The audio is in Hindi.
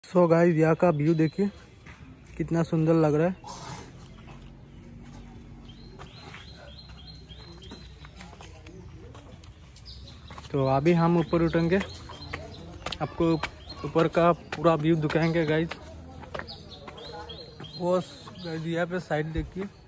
सो गाइस यहाँ का व्यू देखिए कितना सुंदर लग रहा है। तो अभी हम ऊपर उठेंगे, आपको ऊपर का पूरा व्यू दिखाएंगे गाइस। वो गाइस यहाँ पे साइड देखिए।